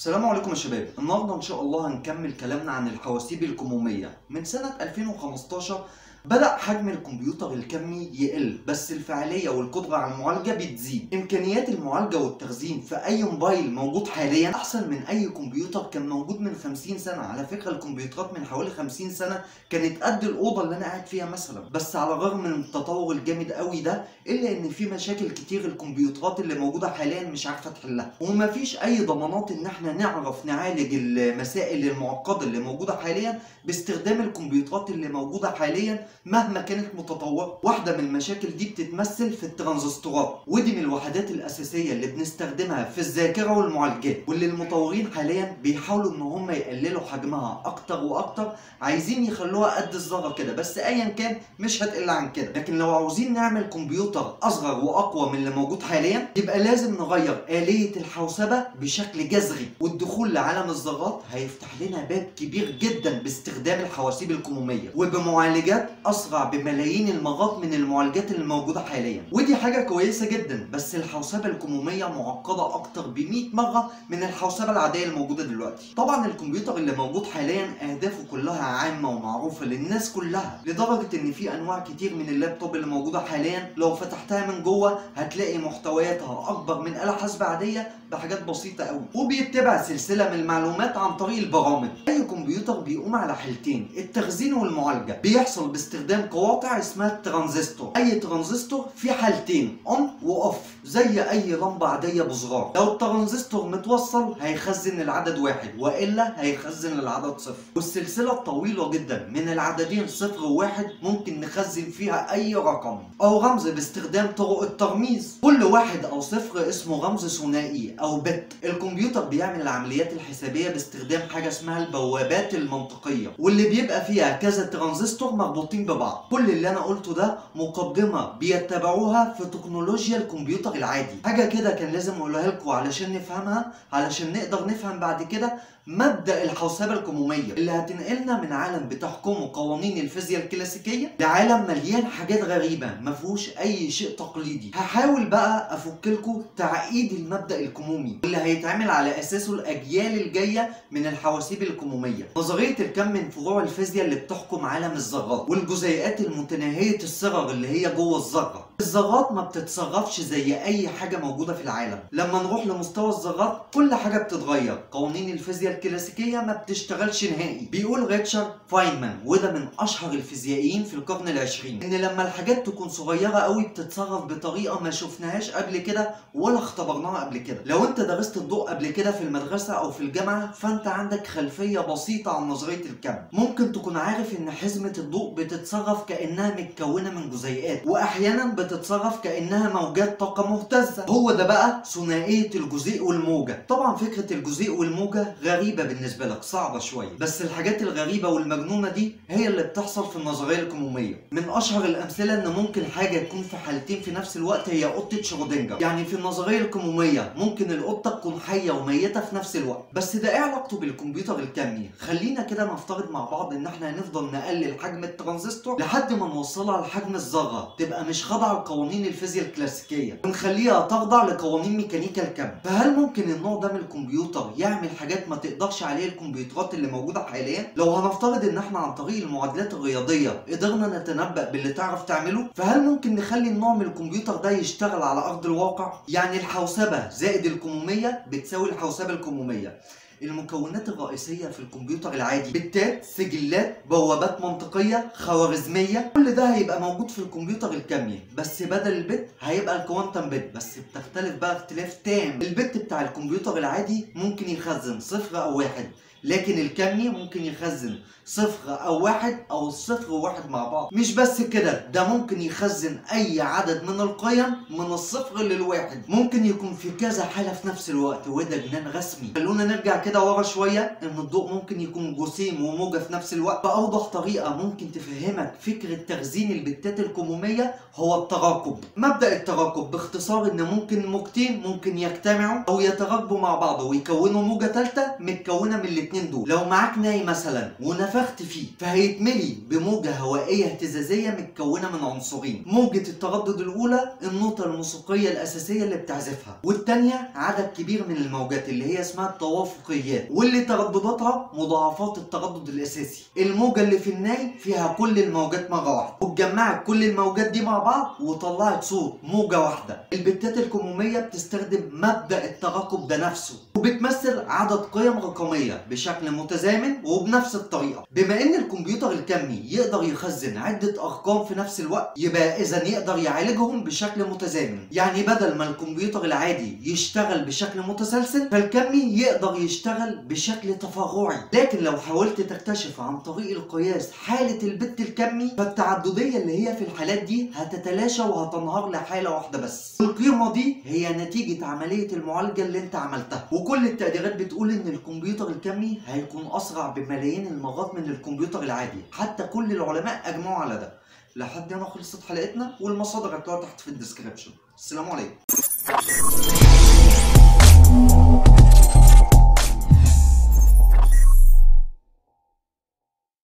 السلام عليكم يا شباب. النهارده ان شاء الله هنكمل كلامنا عن الحواسيب الكمومية. من سنة 2015 بدأ حجم الكمبيوتر الكمي يقل، بس الفعالية والقدرة على المعالجة بتزيد. إمكانيات المعالجة والتخزين في أي موبايل موجود حاليا أحسن من أي كمبيوتر كان موجود من 50 سنة. على فكرة الكمبيوترات من حوالي 50 سنة كانت قد الأوضة اللي أنا قاعد فيها مثلا. بس على الرغم من التطور الجامد قوي ده، إلا إن في مشاكل كتير الكمبيوترات اللي موجودة حاليا مش عارفة تحلها، ومفيش أي ضمانات إن إحنا نعرف نعالج المسائل المعقدة اللي موجودة حاليا باستخدام الكمبيوترات اللي موجودة حاليا مهما كانت متطورة. واحدة من المشاكل دي بتتمثل في الترانزستورات، ودي من الوحدات الأساسية اللي بنستخدمها في الذاكرة والمعالجات، واللي المطورين حاليا بيحاولوا إن هم يقللوا حجمها أكتر وأكتر، عايزين يخلوها قد الذرة كده، بس أيا كان مش هتقل عن كده. لكن لو عاوزين نعمل كمبيوتر أصغر وأقوى من اللي موجود حاليا، يبقى لازم نغير آلية الحوسبة بشكل جذري، والدخول لعالم الذرات هيفتح لنا باب كبير جدا باستخدام الحواسيب الكمومية وبمعالجات أسرع بملايين المرات من المعالجات اللي موجودة حاليا. ودي حاجة كويسة جدا، بس الحوسبة الكمومية معقدة أكتر ب 100 مرة من الحوسبة العادية الموجودة دلوقتي. طبعا الكمبيوتر اللي موجود حاليا أهدافه كلها عامة ومعروفة للناس كلها، لدرجة إن في أنواع كتير من اللابتوب اللي موجودة حاليا لو فتحتها من جوه هتلاقي محتوياتها أكبر من آلة حاسبة عادية بحاجات بسيطة قوي، وبيتبع سلسلة من المعلومات عن طريق البرامج. أي كمبيوتر بيقوم على حالتين، التخزين والمعالجة، بيحصل باستخدام قواطع اسمها الترانزستور. أي ترانزستور في حالتين، أون وأوف، زي أي لمبة عادية بزرار. لو الترانزستور متوصل هيخزن العدد واحد، وإلا هيخزن العدد صفر. والسلسلة الطويلة جدا من العددين صفر وواحد ممكن نخزن فيها أي رقم أو رمز باستخدام طرق الترميز. كل واحد أو صفر اسمه رمز ثنائي أو بت. الكمبيوتر بيعمل العمليات الحسابية باستخدام حاجة اسمها البوابات المنطقية، واللي بيبقى فيها كذا ترانزستور مربوطين ببعض. كل اللي أنا قلته ده مقدمة بيتبعوها في تكنولوجيا الكمبيوتر العادي، حاجة كده كان لازم أقولها لكم علشان نفهمها، علشان نقدر نفهم بعد كده مبدأ الحوسبة الكمومية اللي هتنقلنا من عالم بتحكمه قوانين الفيزياء الكلاسيكية لعالم مليان حاجات غريبة مفهوش أي شيء تقليدي. هحاول بقى أفك لكم تعقيد المبدأ الكمومي اللي هيتعمل على أساسه الأجيال الجاية من الحواسيب الكمومية. نظرية الكم من فروع الفيزياء اللي بتحكم عالم الذرات والجزيئات المتناهية الصغر اللي هي جوه الذرة. الذرات ما بتتصرفش زي أي حاجة موجودة في العالم. لما نروح لمستوى الذرات كل حاجة بتتغير، قوانين الفيزياء الكلاسيكية ما بتشتغلش نهائي. بيقول ريتشارد فاينمان، وده من أشهر الفيزيائيين في القرن العشرين، إن لما الحاجات تكون صغيرة قوي بتتصرف بطريقة ما شفناهاش قبل كده ولا اختبرناها قبل كده. لو أنت درست الضوء قبل كده في المدرسة أو في الجامعة فأنت عندك خلفية بسيطة عن نظرية الكم. ممكن تكون عارف إن حزمة الضوء بتتصرف كأنها متكونة من جزيئات، وأحيانا بتتصرف كأنها موجات طاقة مهتزة. هو ده بقى ثنائية الجزيء والموجة. طبعا فكرة الجزيء والموجة غريبة بالنسبة لك، صعبة شوية، بس الحاجات الغريبة والمجنونة دي هي اللي بتحصل في النظرية الكمومية. من أشهر الأمثلة إن ممكن حاجة تكون في حالتين في نفس الوقت، هي قطة شرودنجر. يعني في النظرية الكمومية ممكن القطة تكون حية وميتة في نفس الوقت. بس ده إيه علاقته بالكمبيوتر الكمي؟ خلينا كده نفترض مع بعض إن إحنا هنفضل نقلل حجم الترانزستور لحد ما نوصلها لحجم الذرة، تبقى مش خاضعة لقوانين الفيزياء الكلاسيكية، ونخليها تخضع لقوانين ميكانيكا الكم. فهل ممكن النوع ده من الكمبيوتر يعمل حاجات ما تقدرش عليه الكمبيوترات اللي موجودة حاليا؟ لو هنفترض ان احنا عن طريق المعادلات الرياضية قدرنا نتنبأ باللي تعرف تعمله، فهل ممكن نخلي النوع من الكمبيوتر ده يشتغل على ارض الواقع؟ يعني الحوسبة زائد الكمومية بتساوي الحوسبة الكمومية. المكونات الرئيسية في الكمبيوتر العادي بتات، سجلات، بوابات منطقية، خوارزمية، كل ده هيبقى موجود في الكمبيوتر الكمي، بس بدل البت هيبقى الكوانتم بت. بس بتختلف بقى اختلاف تام. البت بتاع الكمبيوتر العادي ممكن يخزن صفر أو واحد، لكن الكمي ممكن يخزن صفر أو واحد أو الصفر وواحد مع بعض. مش بس كده، ده ممكن يخزن أي عدد من القيم من الصفر للواحد. ممكن يكون في كذا حالة في نفس الوقت، وده جنان رسمي. خلونا نرجع كده ورا شوية، إن الضوء ممكن يكون جسيم وموجة في نفس الوقت. بأوضح طريقة ممكن تفهمك فكرة تخزين البتات الكمومية هو التراكب. مبدأ التراكب باختصار إن ممكن موجتين ممكن يجتمعوا أو يتراكبوا مع بعض ويكونوا موجة ثالثة متكونة من الاتنين دول. لو معاك ناي مثلا ونفخت فيه فهيتملي بموجة هوائية اهتزازية متكونة من عنصرين. موجة التردد الأولى النوتة الموسيقية الأساسية اللي بتعزفها، والتانية عدد كبير من الموجات اللي هي اسمها التوافقيات، واللي تردداتها مضاعفات التردد الأساسي. الموجة اللي في الناي فيها كل الموجات مرة واحدة، واتجمعت كل الموجات دي مع بعض وطلعت صوت موجة واحدة. البتات الكمومية بتستخدم مبدأ التراكب ده نفسه، وبتمثل عدد قيم رقمية بشكل متزامن وبنفس الطريقة. بما ان الكمبيوتر الكمي يقدر يخزن عدة ارقام في نفس الوقت، يبقى اذا يقدر يعالجهم بشكل متزامن. يعني بدل ما الكمبيوتر العادي يشتغل بشكل متسلسل، فالكمي يقدر يشتغل بشكل تفرعي. لكن لو حاولت تكتشف عن طريق القياس حالة البت الكمي، فالتعددية اللي هي في الحالات دي هتتلاشى وهتنهار لحالة واحدة بس. القيمة دي هي نتيجة عملية المعالجة اللي انت عملتها، وكل التقديرات بتقول ان الكمبيوتر الكمي هيكون اسرع بملايين المرات من الكمبيوتر العادي. حتى كل العلماء اجمعوا على ده. لحد هنا خلصت حلقتنا، والمصادر هتلاقوها تحت في الديسكريبشن. السلام عليكم.